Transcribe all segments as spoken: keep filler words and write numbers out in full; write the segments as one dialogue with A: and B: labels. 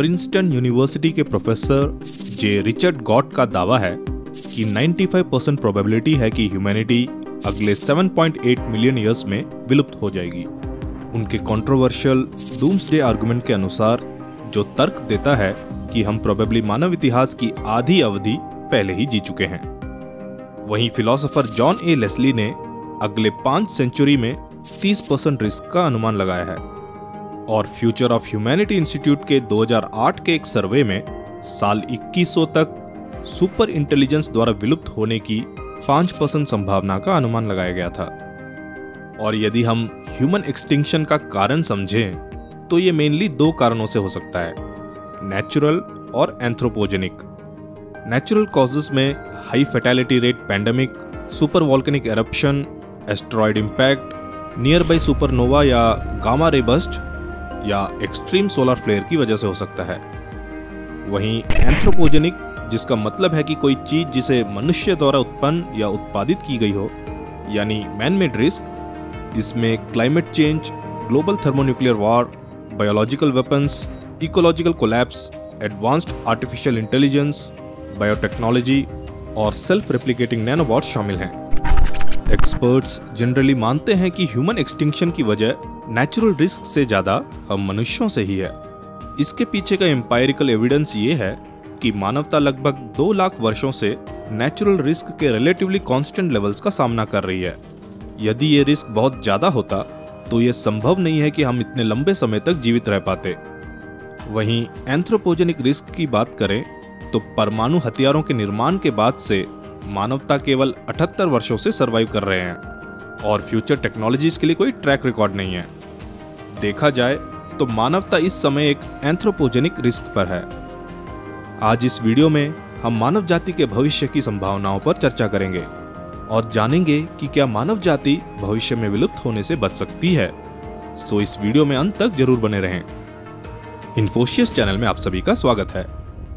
A: Princeton university के professor J Richard Gott का दावा है कि पचानवे परसेंट प्रोबेबिलिटी है कि ह्यूमैनिटी अगले सात पॉइंट आठ मिलियन ईयर्स में विलुप्त हो जाएगी। उनके कंट्रोवर्शियल डूम्सडे आर्गुमेंट के अनुसार जो तर्क देता है कि हम प्रोबेबली मानव इतिहास की आधी अवधि पहले ही जी चुके हैं। वहीं फिलोसोफर जॉन ए लेस्ली ने अगले पांच सेंचुरी में तीस परसेंट रिस्क का अनुमान लगाया है और फ्यूचर ऑफ ह्यूमैनिटी इंस्टीट्यूट के दो हज़ार आठ के एक सर्वे में साल इक्कीस सौ तक सुपर इंटेलिजेंस द्वारा विलुप्त होने की पाँच परसेंट संभावना का अनुमान लगाया गया था। और यदि हम ह्यूमन एक्सटिंक्शन का कारण समझें तो ये मेनली दो कारणों से हो सकता है, नेचुरल और एंथ्रोपोजेनिक। नेचुरल कॉजेस में high fatality rate pandemic, super volcanic eruption, asteroid impact, nearby supernova या गामा रे बस्ट या एक्सट्रीम सोलर फ्लेयर की वजह से हो सकता है। वहीं एंथ्रोपोजेनिक, जिसका मतलब है कि कोई चीज जिसे मनुष्य द्वारा उत्पन्न या उत्पादित की गई हो, यानी मैन मेड रिस्क, इसमें climate change, global thermonuclear war, biological weapons, ecological collapse, advanced artificial intelligence, biotechnology और सेल्फ रेप्लिकेटिंग नैनोबॉट्स शामिल हैं। एक्सपर्ट्स जनरली मानते हैं कि ह्यूमन एक्सटिंक्शन की वजह नेचुरल रिस्क से ज्यादा हम मनुष्यों से ही है। इसके पीछे का एम्पायरिकल एविडेंस ये है कि मानवता लगभग दो लाख वर्षों से नेचुरल रिस्क के रिलेटिवली कांस्टेंट लेवल्स का सामना कर रही है। यदि ये रिस्क बहुत ज्यादा होता तो ये संभव नहीं है कि हम इतने लंबे समय तक जीवित रह पाते। वहीं एंथ्रोपोजेनिक रिस्क की बात करें तो परमाणु हथियारों के निर्माण के बाद से मानवता केवल अठहत्तर वर्षों से सरवाइव कर रहे हैं और फ्यूचर टेक्नोलॉजीज के लिए कोई ट्रैक रिकॉर्ड नहीं है। देखा जाए तो मानवता इस समय एक एंथ्रोपोजेनिक रिस्क पर है। आज इस वीडियो में हम मानव जाति के भविष्य की संभावनाओं पर चर्चा करेंगे और जानेंगे कि क्या मानव जाति भविष्य में विलुप्त होने से बच सकती है। सो इस वीडियो में अंत तक जरूर बने रहें। इन्फोसियस चैनल में आप सभी का स्वागत है।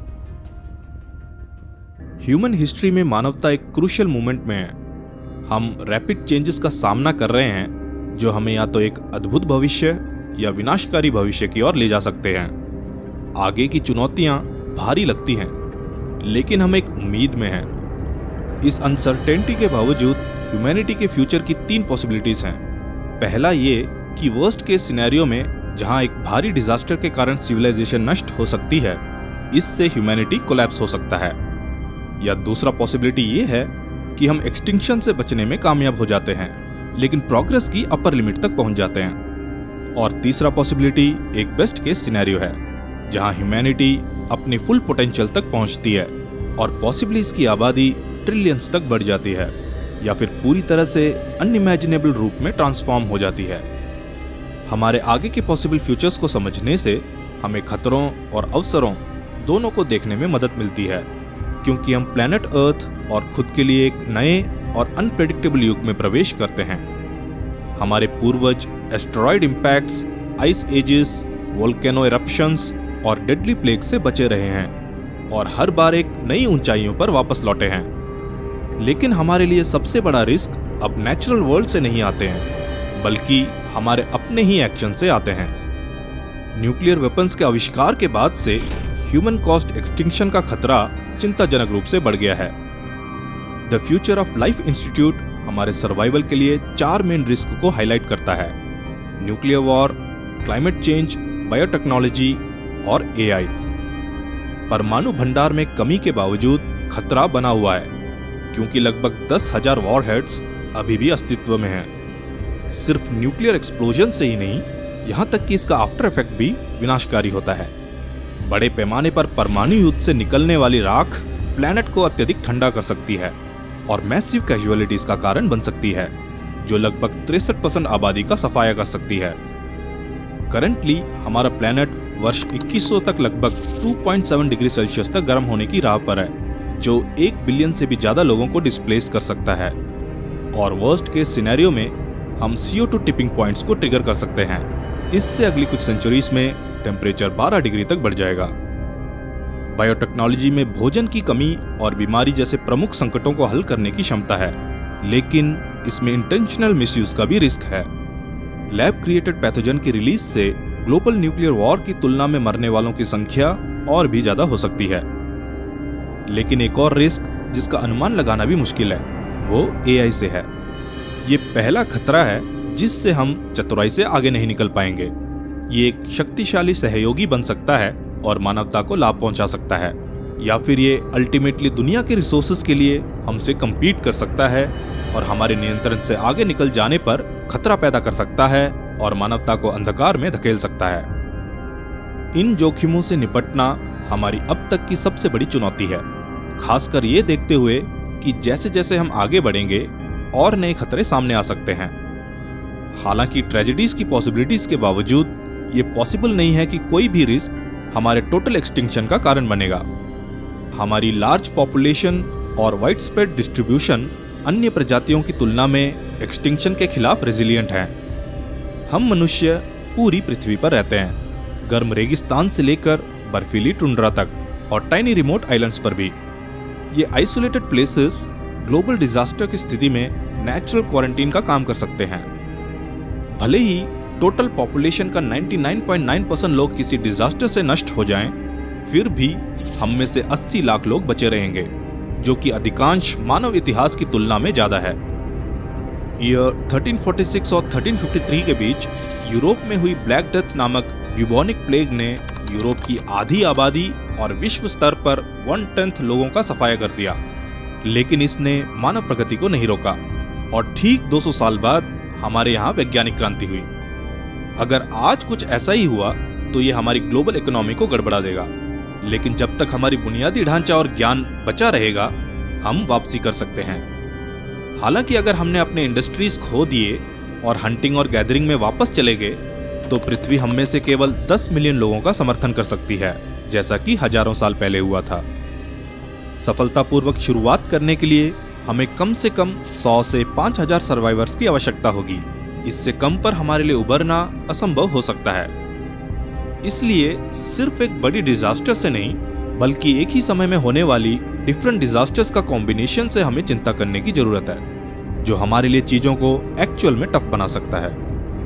A: ह्यूमन हिस्ट्री में मानवता एक क्रूशियल मोमेंट में है। हम रैपिड चेंजेस का सामना कर रहे हैं जो हमें या तो एक अद्भुत भविष्य या विनाशकारी भविष्य की ओर ले जा सकते हैं। आगे की चुनौतियां भारी लगती हैं, लेकिन हम एक उम्मीद में हैं। इस अनसर्टेनिटी के बावजूद ह्यूमैनिटी के फ्यूचर की तीन पॉसिबिलिटीज हैं। पहला ये कि वर्स्ट केस सिनेरियो में जहां एक भारी डिजास्टर के कारण सिविलाइजेशन नष्ट हो सकती है, इससे ह्यूमैनिटी कोलैप्स हो सकता है। या दूसरा पॉसिबिलिटी ये है कि हम एक्सटिंक्शन से बचने में कामयाब हो जाते हैं, लेकिन प्रोग्रेस की अपर लिमिट तक पहुंच जाते हैं। और तीसरा पॉसिबिलिटी एक बेस्ट केस सिनेरियो है जहां ह्यूमैनिटी अपनी फुल पोटेंशियल तक पहुंचती है और पॉसिबली इसकी आबादी ट्रिलियंस तक बढ़ जाती है या फिर पूरी तरह से अनइमेजिनेबल रूप में ट्रांसफॉर्म हो जाती है। हमारे आगे के पॉसिबल फ्यूचर्स को समझने से हमें खतरों और अवसरों दोनों को देखने में मदद मिलती है, क्योंकि हम प्लैनेट अर्थ और खुद के लिए एक नए और अनप्रेडिक्टेबल युग में प्रवेश करते हैं। हमारे पूर्वज asteroid impacts, ice ages, volcano eruptions और डेडली प्लेग से बचे रहे हैं और हर बार एक नई ऊंचाइयों पर वापस लौटे हैं। लेकिन हमारे लिए सबसे बड़ा रिस्क अब नेचुरल वर्ल्ड से नहीं आते हैं, बल्कि हमारे अपने ही एक्शन से आते हैं। न्यूक्लियर वेपन्स के आविष्कार के बाद से ह्यूमन कॉस्ट एक्सटिंक्शन का खतरा चिंताजनक रूप से बढ़ गया है। The future of life institute हमारे सर्वाइवल के लिए चार मेन रिस्क को हाईलाइट करता है: nuclear war, climate change, biotechnology और ए आई। परमाणु भंडार में कमी के बावजूद खतरा बना हुआ है, क्योंकि लगभग दस हजार वॉरहेड्स अभी भी अस्तित्व में हैं। सिर्फ न्यूक्लियर एक्सप्लोजन से ही नहीं, यहाँ तक कि इसका आफ्टर इफेक्ट भी विनाशकारी होता है। बड़े पैमाने पर परमाणु युद्ध से निकलने वाली राख प्लैनेट को अत्यधिक ठंडा कर सकती है और मैसिव कैजुअलिटीज का कारण बन सकती है, जो लगभग तिरसठ परसेंट आबादी का सफाया कर सकती है। करंटली हमारा प्लैनेट वर्ष इक्कीस सौ तक लगभग दो पॉइंट सात डिग्री सेल्सियस तक गर्म होने की राह पर है, जो एक बिलियन से भी ज्यादा लोगों को डिस्प्लेस कर सकता है। और वर्स्ट केस सिनेरियो में हम C O two tipping points को ट्रिगर कर सकते हैं। इससे अगली कुछ सेंचुरीज में टेम्परेचर बारह डिग्री तक बढ़ जाएगा। बायोटेक्नोलॉजी में भोजन की कमी और बीमारी जैसे प्रमुख संकटों को हल करने की क्षमता है, लेकिन इसमें इंटेंशनल मिसयूज का भी रिस्क है। लैब क्रिएटेड पैथोजन की रिलीज से ग्लोबल न्यूक्लियर वॉर की तुलना में मरने वालों की संख्या और भी ज्यादा हो सकती है। लेकिन एक और रिस्क जिसका अनुमान लगाना भी मुश्किल है, वो ए आई से है। ये पहला खतरा है जिससे हम चतुराई से आगे नहीं निकल पाएंगे। ये एक शक्तिशाली सहयोगी बन सकता है और मानवता को लाभ पहुंचा सकता है, या फिर ये अल्टीमेटली दुनिया के रिसोर्सेज के लिए हमसे compete कर सकता है और हमारे नियंत्रण से आगे निकल जाने पर खतरा पैदा कर सकता है और मानवता को अंधकार में धकेल सकता है। इन जोखिमों से निपटना हमारी अब तक की सबसे बड़ी चुनौती है, खासकर ये देखते हुए कि जैसे जैसे हम आगे बढ़ेंगे और नए खतरे सामने आ सकते हैं। हालांकि ट्रेजेडीज की पॉसिबिलिटीज के बावजूद ये पॉसिबल नहीं है कि कोई भी रिस्क हमारे टोटल एक्सटिंक्शन का कारण बनेगा। हमारी लार्ज पॉपुलेशन और वाइड स्प्रेड डिस्ट्रीब्यूशन अन्य प्रजातियों की तुलना में एक्सटिंक्शन के खिलाफ रेजिलिएंट हैं। हम मनुष्य पूरी पृथ्वी पर रहते हैं, गर्म रेगिस्तान से लेकर बर्फीली टुंड्रा तक और टाइनी रिमोट आइलैंड्स पर भी। ये आइसोलेटेड प्लेसेस ग्लोबल डिजास्टर की स्थिति में नेचुरल क्वारंटीन का काम कर सकते हैं। भले ही टोटल पॉपुलेशन का निन्यानवे पॉइंट नौ परसेंट लोग किसी डिजास्टर से नष्ट हो जाएं, फिर भी हम में से अस्सी लाख लोग बचे रहेंगे, जो कि अधिकांश मानव इतिहास की तुलना में ज्यादा है। ईयर तेरह सौ छियालीस और तेरह सौ तिरेपन के बीच यूरोप में हुई ब्लैक डेथ नामक ब्यूबोनिक प्लेग ने यूरोप की आधी आबादी और विश्व स्तर पर वन टेंथ लोगों का सफाया कर दिया। लेकिन इसने मानव प्रगति को नहीं रोका और ठीक दो सौ साल बाद हमारे यहाँ वैज्ञानिक क्रांति हुई। अगर आज कुछ ऐसा ही हुआ तो ये हमारी ग्लोबल इकोनॉमी को गड़बड़ा देगा, लेकिन जब तक हमारी बुनियादी ढांचा और ज्ञान बचा रहेगा, हम वापसी कर सकते हैं। हालांकि अगर हमने अपने इंडस्ट्रीज खो दिए और हंटिंग और गैदरिंग में वापस चले गए, तो पृथ्वी हम में से केवल दस मिलियन लोगों का समर्थन कर सकती है, जैसा कि हजारों साल पहले हुआ था। सफलतापूर्वक शुरुआत करने के लिए हमें कम से कम सौ से पाँच हजार सर्वाइवर्स की आवश्यकता होगी। इससे कम पर हमारे लिए उबरना असंभव हो सकता है। इसलिए सिर्फ एक बड़ी डिजास्टर से नहीं, बल्कि एक ही समय में होने वाली डिफरेंट डिजास्टर्स का कॉम्बिनेशन से हमें चिंता करने की जरूरत है, जो हमारे लिए चीजों को एक्चुअल में टफ बना सकता है।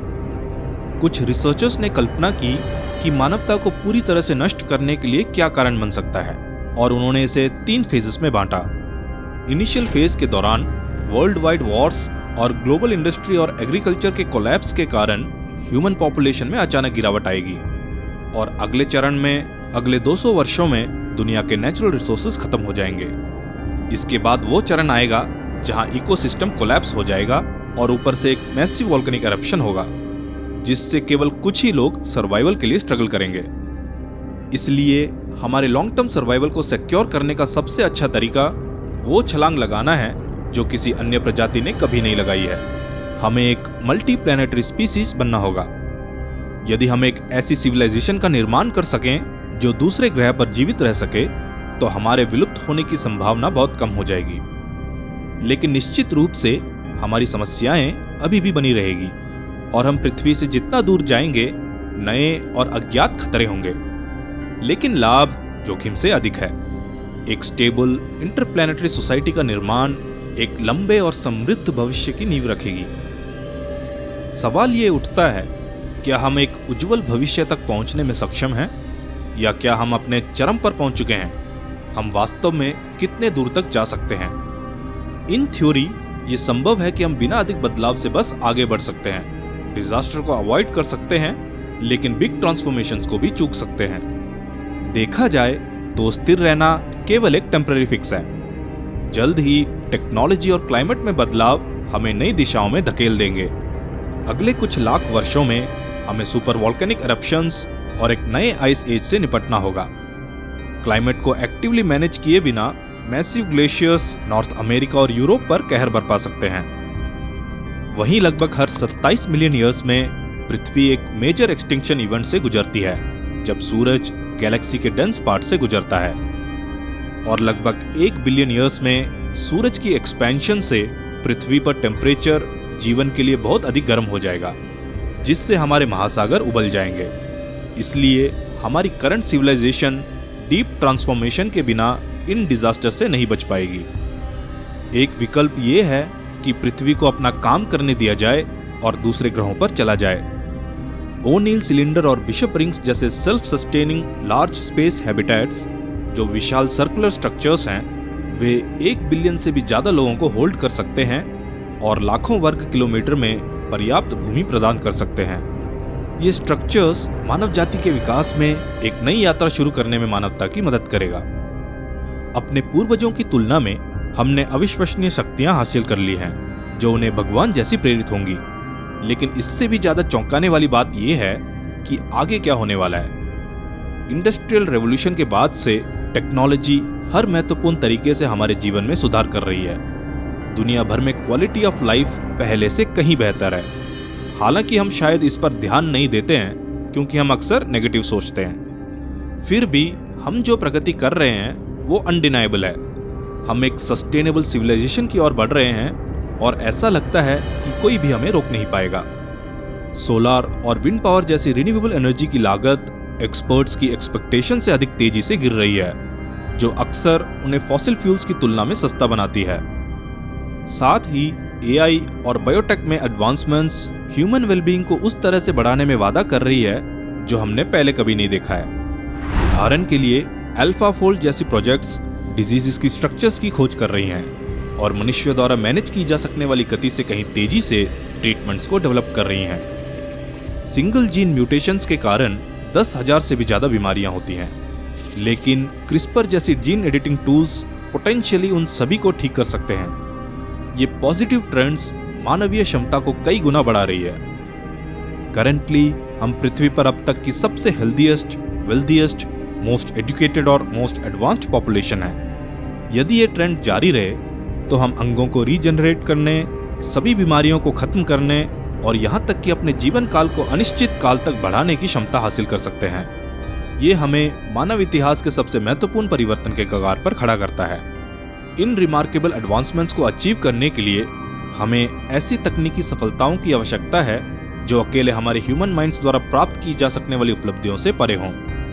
A: कुछ रिसर्चर्स ने कल्पना की कि मानवता को पूरी तरह से नष्ट करने के लिए क्या कारण बन सकता है, और उन्होंने इसे तीन फेजेस में बांटा। इनिशियल फेज के दौरान वर्ल्ड वाइड वॉर्स और ग्लोबल इंडस्ट्री और एग्रीकल्चर के कोलैप्स के कारण ह्यूमन पॉपुलेशन में अचानक गिरावट आएगी, और अगले चरण में अगले दो सौ वर्षों में दुनिया के नेचुरल रिसोर्सेज खत्म हो जाएंगे। इसके बाद वो चरण आएगा जहां इकोसिस्टम कोलैप्स हो जाएगा और ऊपर से एक मैसिव वोल्केनिक एरप्शन होगा, जिससे केवल कुछ ही लोग सर्वाइवल के लिए स्ट्रगल करेंगे। इसलिए हमारे लॉन्ग टर्म सर्वाइवल को सिक्योर करने का सबसे अच्छा तरीका वो छलांग लगाना है जो किसी अन्य प्रजाति ने कभी नहीं लगाई है। हमें एक मल्टी प्लैनेटरी स्पीसीज बनना होगा। यदि हम एक ऐसी सिविलाइजेशन का निर्माण कर सकें जो दूसरे ग्रह पर जीवित रह सके, तो हमारे विलुप्त होने की संभावना बहुत कम हो जाएगी। लेकिन निश्चित रूप से हमारी समस्याएं अभी भी बनी रहेगी, और हम पृथ्वी से जितना दूर जाएंगे, नए और अज्ञात खतरे होंगे। लेकिन लाभ जोखिम से अधिक है। एक स्टेबल इंटरप्लैनेटरी सोसाइटी का निर्माण एक लंबे और समृद्ध भविष्य की नींव रखेगी। सवाल ये उठता है, क्या हम एक उज्जवल भविष्य तक पहुंचने में सक्षम हैं, या क्या हम अपने चरम पर पहुंच चुके हैं? हम वास्तव में कितने दूर तक जा सकते हैं? इन थ्योरी ये संभव है कि हम बिना अधिक बदलाव से बस आगे बढ़ सकते हैं, डिजास्टर को अवॉइड कर सकते हैं, लेकिन बिग ट्रांसफॉर्मेशंस को भी चूक सकते हैं। देखा जाए तो स्थिर रहना केवल एक टेम्पररी फिक्स है। जल्द ही टेक्नोलॉजी और क्लाइमेट में बदलाव हमें नई दिशाओं में धकेल देंगे। अगले कुछ लाख वर्षों में हमें सुपर वोल्केनिक एरप्शंस और एक नए आइस एज से निपटना होगा। क्लाइमेट को एक्टिवली मैनेज किए बिना मैसिव ग्लेशियर्स नॉर्थ अमेरिका और यूरोप पर कहर बरपा सकते हैं। वहीं लगभग हर सत्ताईस मिलियन ईयर्स में पृथ्वी एक मेजर एक्सटिंक्शन इवेंट से गुजरती है, जब सूरज गैलेक्सी के डेंस पार्ट से गुजरता है। और लगभग एक बिलियन ईयर्स में सूरज की एक्सपेंशन से पृथ्वी पर टेम्परेचर जीवन के लिए बहुत अधिक गर्म हो जाएगा, जिससे हमारे महासागर उबल जाएंगे। इसलिए हमारी करंट सिविलाइजेशन डीप ट्रांसफॉर्मेशन के बिना इन डिजास्टर से नहीं बच पाएगी। एक विकल्प ये है कि पृथ्वी को अपना काम करने दिया जाए और दूसरे ग्रहों पर चला जाए। ओनील सिलेंडर और बिशप रिंग्स जैसे self sustaining large space habitats, जो विशाल सर्कुलर स्ट्रक्चर्स हैं, वे एक बिलियन से भी ज्यादा लोगों को होल्ड कर सकते हैं और लाखों वर्ग किलोमीटर में पर्याप्त भूमि प्रदान कर सकते हैं। ये स्ट्रक्चर्स मानव जाति के विकास में एक नई यात्रा शुरू करने में मानवता की मदद करेगा। अपने पूर्वजों की तुलना में हमने अविश्वसनीय शक्तियां हासिल कर ली हैं, जो उन्हें भगवान जैसी प्रेरित होंगी। लेकिन इससे भी ज्यादा चौंकाने वाली बात यह है कि आगे क्या होने वाला है। इंडस्ट्रियल रेवोल्यूशन के बाद से टेक्नोलॉजी हर महत्वपूर्ण तरीके से हमारे जीवन में सुधार कर रही है। दुनिया भर में क्वालिटी ऑफ लाइफ पहले से कहीं बेहतर है। हालांकि हम शायद इस पर ध्यान नहीं देते हैं क्योंकि हम अक्सर नेगेटिव सोचते हैं। फिर भी हम जो प्रगति कर रहे हैं वो अनडिनाइबल है। हम एक सस्टेनेबल सिविलाइजेशन की ओर बढ़ रहे हैं और ऐसा लगता है कि कोई भी हमें रोक नहीं पाएगा। सोलार और विंड पावर जैसी रिन्यूएबल एनर्जी की लागत एक्सपर्ट्स की एक्सपेक्टेशन से अधिक तेजी से गिर रही है, जो अक्सर उन्हें फॉसिल फ्यूल्स की तुलना में सस्ता बनाती है। साथ ही एआई और बायोटेक में एडवांसमेंट्स ह्यूमन वेलबीइंग को उस तरह से बढ़ाने में वादा कर रही है जो हमने पहले कभी नहीं देखा है। उदाहरण के लिए अल्फाफोल्ड जैसी प्रोजेक्ट्स डिजीजेस की स्ट्रक्चर्स की खोज कर रही हैं और मनुष्य द्वारा मैनेज की जा सकने वाली गति से कहीं तेजी से ट्रीटमेंट्स को डेवलप कर रही हैं। सिंगल जीन म्यूटेशंस के कारण दस हजार से भी ज्यादा बीमारियां होती हैं, लेकिन क्रिस्पर जैसी जीन एडिटिंग टूल्स पोटेंशियली उन सभी को ठीक कर सकते हैं। ये पॉजिटिव ट्रेंड्स मानवीय क्षमता को कई गुना बढ़ा रही है। करंटली हम पृथ्वी पर अब तक की सबसे हेल्दीएस्ट, वेल्दीएस्ट, मोस्ट एजुकेटेड और मोस्ट एडवांस्ड पॉपुलेशन है। यदि ये ट्रेंड जारी रहे तो हम अंगों को रीजनरेट करने, सभी बीमारियों को खत्म करने और यहाँ तक कि अपने जीवन काल को अनिश्चित काल तक बढ़ाने की क्षमता हासिल कर सकते हैं। ये हमें मानव इतिहास के सबसे महत्वपूर्ण परिवर्तन के कगार पर खड़ा करता है। इन रिमार्केबल एडवांसमेंट्स को अचीव करने के लिए हमें ऐसी तकनीकी सफलताओं की आवश्यकता है जो अकेले हमारे ह्यूमन माइंड्स द्वारा प्राप्त की जा सकने वाली उपलब्धियों से परे हों।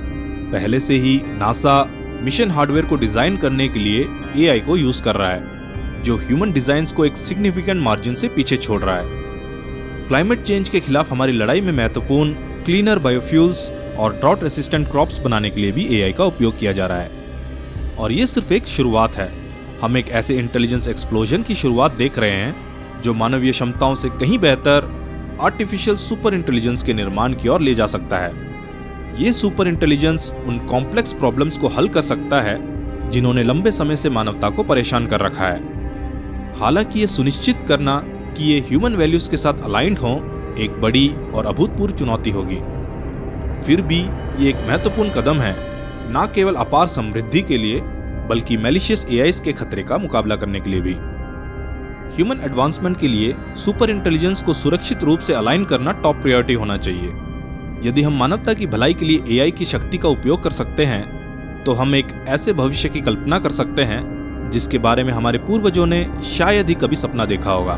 A: पहले से ही नासा मिशन हार्डवेयर को डिजाइन करने के लिए एआई को यूज कर रहा है, जो ह्यूमन डिजाइन्स को एक सिग्निफिकेंट मार्जिन से पीछे छोड़ रहा है। क्लाइमेट चेंज के खिलाफ हमारी लड़ाई में महत्वपूर्ण क्लीनर बायोफ्यूल्स और ड्रॉट रेसिस्टेंट क्रॉप्स बनाने के लिए भी एआई का उपयोग किया जा रहा है। और ये सिर्फ एक शुरुआत है। हम एक ऐसे इंटेलिजेंस एक्सप्लोजन की शुरुआत देख रहे हैं जो मानवीय क्षमताओं से कहीं बेहतर आर्टिफिशियल सुपर इंटेलिजेंस के निर्माण की ओर ले जा सकता है। ये सुपर इंटेलिजेंस उन कॉम्प्लेक्स प्रॉब्लम्स को हल कर सकता है जिन्होंने लंबे समय से मानवता को परेशान कर रखा है। हालांकि ये सुनिश्चित करना कि ये ह्यूमन वैल्यूज के साथ अलाइंड हों एक बड़ी और अभूतपूर्व चुनौती होगी। फिर भी ये एक महत्वपूर्ण कदम है, न केवल अपार समृद्धि के लिए बल्कि मैलिशियस एआईज के खतरे का मुकाबला करने के लिए भी। ह्यूमन एडवांसमेंट के लिए सुपर इंटेलिजेंस को सुरक्षित रूप से अलाइन करना टॉप प्रायोरिटी होना चाहिए। यदि हम मानवता की भलाई के लिए एआई की शक्ति का उपयोग कर सकते हैं तो हम एक ऐसे भविष्य की कल्पना कर सकते हैं जिसके बारे में हमारे पूर्वजों ने शायद ही कभी सपना देखा होगा।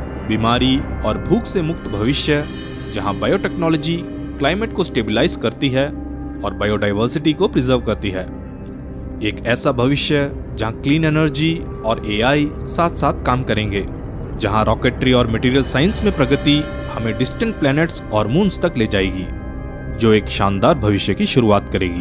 A: बीमारी और भूख से मुक्त भविष्य जहां बायोटेक्नोलॉजी क्लाइमेट को स्टेबलाइज करती है और बायोडाइवर्सिटी को प्रिजर्व करती है। एक ऐसा भविष्य जहां क्लीन एनर्जी और एआई साथ साथ काम करेंगे, जहां रॉकेटरी और मटेरियल साइंस में प्रगति हमें डिस्टेंट प्लैनेट्स और मून्स तक ले जाएगी, जो एक शानदार भविष्य की शुरुआत करेगी।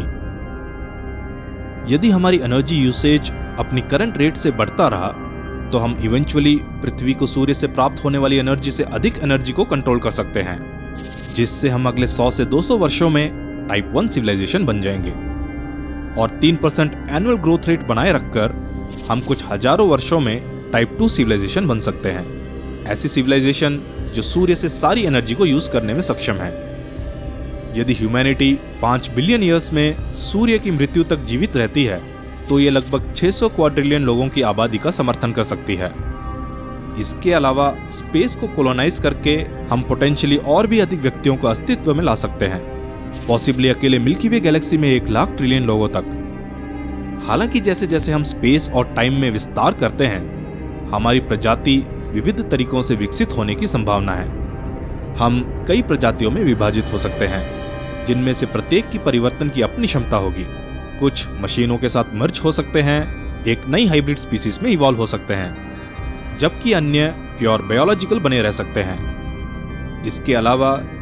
A: यदि हमारी एनर्जी यूसेज अपनी करंट रेट से बढ़ता रहा तो हम इवेंचुअली पृथ्वी को सूर्य से प्राप्त होने वाली एनर्जी से अधिक एनर्जी को कंट्रोल कर सकते हैं, जिससे हम अगले सौ से दो सौ वर्षों में टाइप वन सिविलाइजेशन बन जाएंगे। और तीन परसेंट एनुअल ग्रोथ रेट बनाए रखकर हम कुछ हजारों वर्षों में टाइप टू सिविलाइजेशन बन सकते हैं। ऐसी सिविलाइजेशन जो सूर्य से सारी एनर्जी को यूज करने में सक्षम है। यदि ह्यूमैनिटी पाँच बिलियन ईयर्स में सूर्य की मृत्यु तक जीवित रहती है तो ये लगभग छह सौ क्वाड्रिलियन लोगों की आबादी का समर्थन कर सकती है। इसके अलावा स्पेस को कोलोनाइज करके हम पोटेंशियली और भी अधिक व्यक्तियों को अस्तित्व में ला सकते हैं, पॉसिबली अकेले मिल्की वे गैलेक्सी में एक लाख ट्रिलियन लोगों तक। हालांकि जैसे जैसे हम स्पेस और टाइम में विस्तार करते हैं, हमारी प्रजाति विविध तरीकों से विकसित होने की संभावना है। हम कई प्रजातियों में विभाजित हो सकते हैं, जिनमें से प्रत्येक की परिवर्तन की अपनी क्षमता होगी। कुछ मशीनों के साथ मर्ज हो सकते हैं, एक नई हाइब्रिड स्पीसीज में इवॉल्व हो सकते हैं, जबकि अन्य प्योर बायोलॉजिकल बने रह सकते हैं। इसके अलावा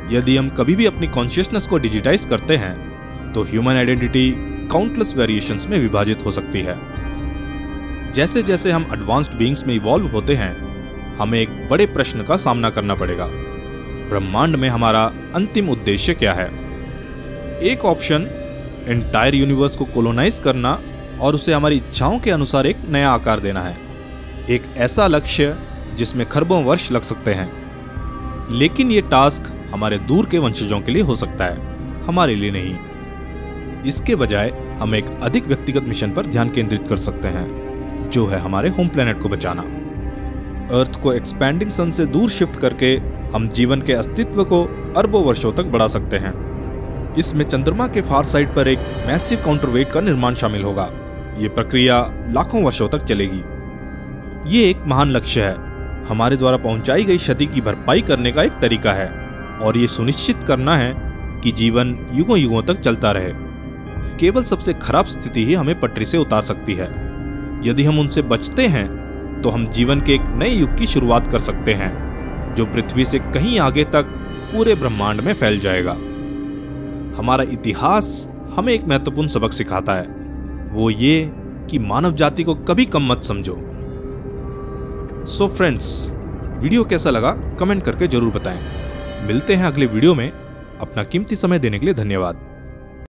A: यदि हम कभी भी अपनी कॉन्शियसनेस को डिजिटाइज करते हैं तो ह्यूमन आइडेंटिटी काउंटलेस वेरिएशंस में विभाजित हो सकती है। जैसे जैसे हम एडवांस्ड बीइंग्स में इवॉल्व होते हैं, हमें एक बड़े प्रश्न का सामना करना पड़ेगा। ब्रह्मांड में हमारा अंतिम उद्देश्य क्या है? एक ऑप्शन एंटायर यूनिवर्स को कोलोनाइज करना और उसे हमारी इच्छाओं के अनुसार एक नया आकार देना है। एक ऐसा लक्ष्य जिसमें खरबों वर्ष लग सकते हैं। लेकिन ये टास्क हमारे दूर के वंशजों के लिए हो सकता है, हमारे लिए नहीं। इसके बजाय हम एक अधिक व्यक्तिगत मिशन पर ध्यान केंद्रित कर सकते हैं, जो है हमारे होम प्लेनेट को बचाना। अर्थ को एक्सपैंडिंग सन से दूर शिफ्ट करके हम जीवन के अस्तित्व को अरबों वर्षों तक बढ़ा सकते हैं। इसमें चंद्रमा के फार साइड पर एक मैसिव काउंटरवेट का निर्माण शामिल होगा। ये प्रक्रिया लाखों वर्षों तक चलेगी। ये एक महान लक्ष्य है, हमारे द्वारा पहुंचाई गई क्षति की भरपाई करने का एक तरीका है, और ये सुनिश्चित करना है कि जीवन युगों युगों तक चलता रहे। केवल सबसे खराब स्थिति ही हमें पटरी से उतार सकती है। यदि हम उनसे बचते हैं तो हम जीवन के एक नए युग की शुरुआत कर सकते हैं, जो पृथ्वी से कहीं आगे तक पूरे ब्रह्मांड में फैल जाएगा। हमारा इतिहास हमें एक महत्वपूर्ण सबक सिखाता है, वो ये कि मानव जाति को कभी कम मत समझो। सो फ्रेंड्स, वीडियो कैसा लगा कमेंट करके जरूर बताएं। मिलते हैं अगले वीडियो में। अपना कीमती समय देने के लिए धन्यवाद।